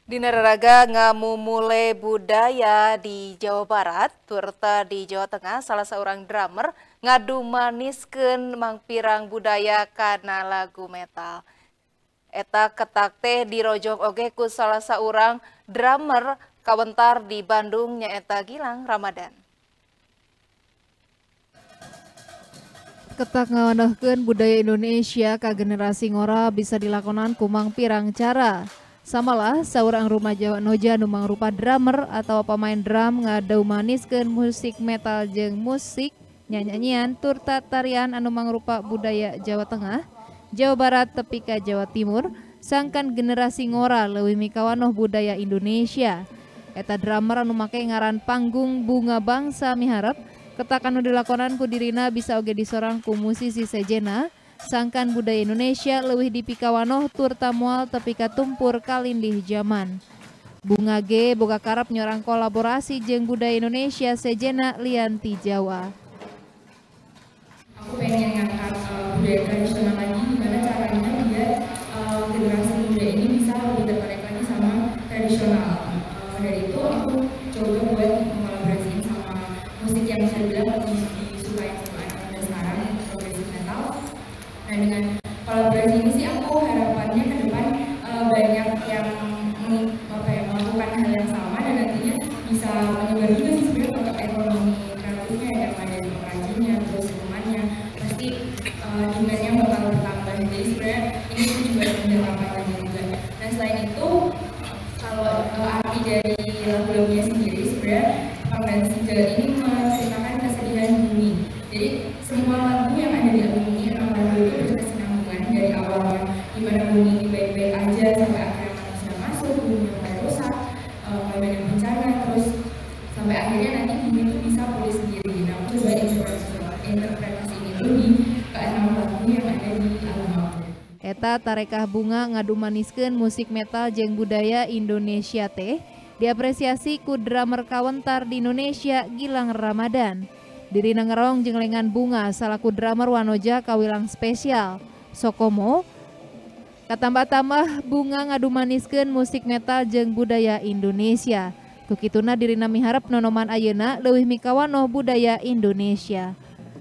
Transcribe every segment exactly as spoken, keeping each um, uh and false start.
Dina raraga ngamumule budaya di Jawa Barat, turta di Jawa Tengah, salah seorang drummer ngadu maniskeun mangpirang budaya kana lagu metal. Eta ketak teh dirojong oge ku salah seorang drummer kawentar di Bandung nyaeta Gilang Ramadan. Ketak ngawanahkeun budaya Indonesia ka generasi ngora bisa dilakonan kumang pirang cara. Samalah saurang rumah Jawa Noja nu mangrupa drummer atau pemain drum ngadau maniskeun musik metal jeung musik nyanyian turta tarian anu mangrupa budaya Jawa Tengah, Jawa Barat tepi ka Jawa Timur, sangkan generasi ngora leuwih mikawanoh budaya Indonesia. Eta drummer anu make ngaran panggung Bunga Bangsa miharep ketak anu dilakonan ku dirina bisa oge disorang ku musisi sejenna. Sangkan budaya Indonesia leuwih dipikawanoh turta moal tepi ka tumpur kalindih zaman. Bunga ge boga karep nyorang kolaborasi jeung budaya Indonesia sejenna lian ti Jawa. Aku pengen ngangkat uh, budaya tradisional lagi, gimana caranya biar uh, generasi muda ini bisa lebih tertarik lagi sama tradisional. Uh, dari itu aku coba buat mengkolaborasiin sama musik yang bisa dibilang lebih disukai sama anak muda sekarang, progressive metal. Nah, dengan kolaborasi ini sih aku harapannya ke depan uh, banyak yang apa ya, melakukan hal yang sama dan nantinya bisa menyebar juga sih sebenarnya untuk ekonomi kreatifnya yang ada di pengrajinnya, terus lingkungannya pasti uh, demandnya bakal bertambah. Jadi sebenarnya ini juga mendapatkan lagi juga. Dan selain itu kalau uh, arti dari lagu-lagunya sendiri sebenarnya Pangdan Senja ini menceritakan kesedihan bumi. Jadi semua lagu yang ada di album ini emang lagu itu berkesinambungan dari awalnya gimana bumi ini baik-baik aja sampai akhirnya manusia masuk, bumi mulai rusak, uh, mulai banyak bencana, terus sampai akhirnya nanti bumi itu bisa pulih sendiri. Nah, aku coba interpretasi ini tuh di keenam lagu yang ada di album aku. Eta tarekah Bunga ngadu maniskeun musik metal jeung budaya Indonesia teh diapresiasi ku drummer kawentar di Indonesia Gilang Ramadan. Dirina ngerong jeung lengan Bunga salaku drummer Wanoja kawilang spesial. Sokomo katambah-tambah Bunga ngadu maniskeun musik metal jeung budaya Indonesia. Kukituna dirina miharep nonoman ayeuna leuwih mikawanoh budaya Indonesia.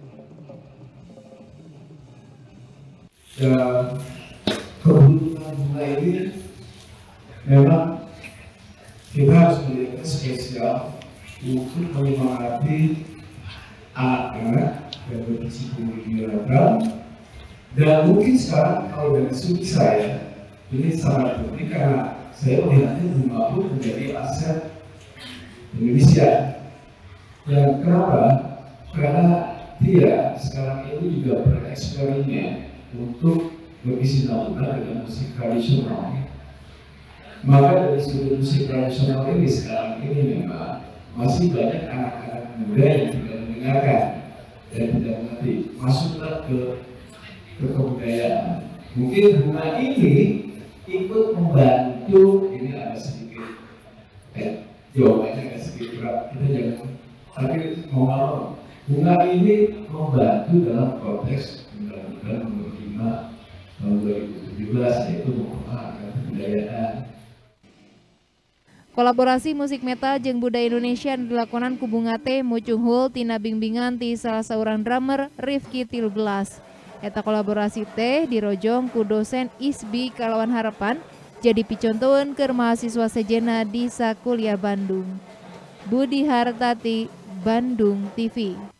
Dan kebutuhan bunga ini memang kita harus melihatnya spesial untuk menyemangati anak-anak yang berpsikologi beragam. Dan mungkin sekarang kalau dari sudut saya ini sangat penting karena saya melihatnya bunga pun menjadi aset Indonesia. Dan kenapa? Karena dia sekarang ini juga bereksperimen untuk berkesinambungan dengan musik tradisional. Maka dari sudut musik tradisional ini sekarang ini memang masih banyak anak-anak muda yang tidak mendengarkan dan tidak mengerti. Masuklah ke, ke kebudayaan. Mungkin bunga ini ikut membantu. Ini ada sedikit eh, jawabannya agak sedikit berat. Kita jangan. Tapi mau mau bunga ini membantu dalam konteks Undang-Undang Nomor lima tahun dua ribu tujuh belas yaitu mempertahankan kebudayaan. Kolaborasi musik metal jeung budaya Indonesia dilakonan ku Bunga teh mucunghul tina bimbingan ti salah seorang drummer Rifki Tilbelas. Eta kolaborasi teh dirojong ku dosen I S B kalawan harapan jadi picontoeun keur mahasiswa sejenna di sakuliah Bandung. Budi Hartati, Bandung T V.